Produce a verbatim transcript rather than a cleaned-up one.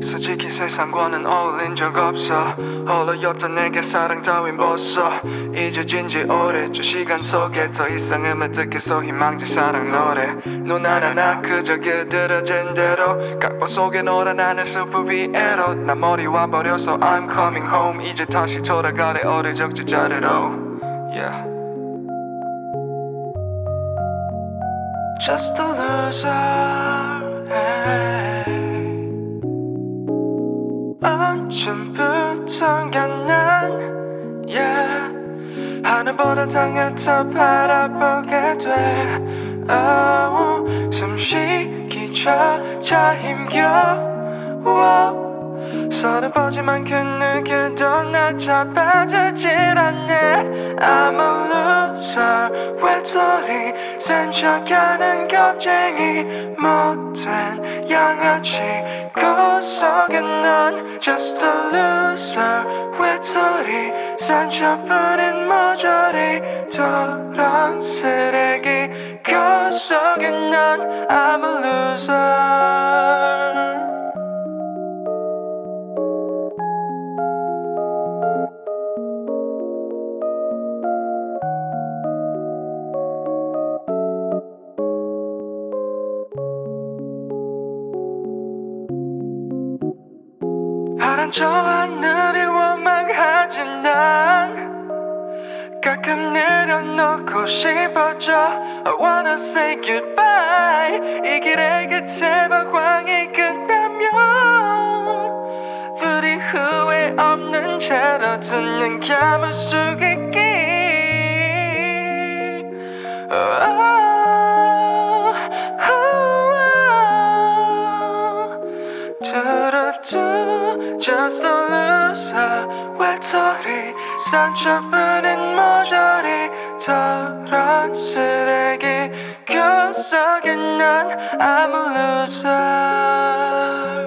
솔직히 세상과는 어울린 적 없어. 홀로였던 내게 사랑 따윈 벗어. 잊어진 지 오래죠. 시간 속에 더 이상 음을 듣겠어. 희망지 사랑 노래. 넌 알아 나 그저 그들어진 대로 각본 속에 놀아나는 숲을 위에로 나 머리 와버려서 I'm coming home. 이제 다시 돌아가래 어릴 적 자리로. Yeah. Just a loser. Hey. 언제부턴가 난 yeah, 하늘보다 땅을 더 바라보게 돼. oh, 숨쉬기조차 힘겨워. 서로 보지만 그 누구도 날 잡아주질 않네. I'm a loser. 외톨이 산책하는 겁쟁이 못된 양아치 구석에 넌 just a loser. 외톨이 상처뿐인 모조리 더러운 쓰레기 구석에 넌 I'm a loser. 파란 저 하늘이 원망하지 난 가끔 내려놓고 싶어져. I wanna say goodbye. 이 길의 끝에 방황이 끝나면 우리 후회 없는 채로 두 눈 감을 수 있기. oh, 두루두 just a loser. 외톨이 상처뿐인 모조리 더러운 쓰레기 구석에 난 I'm a loser.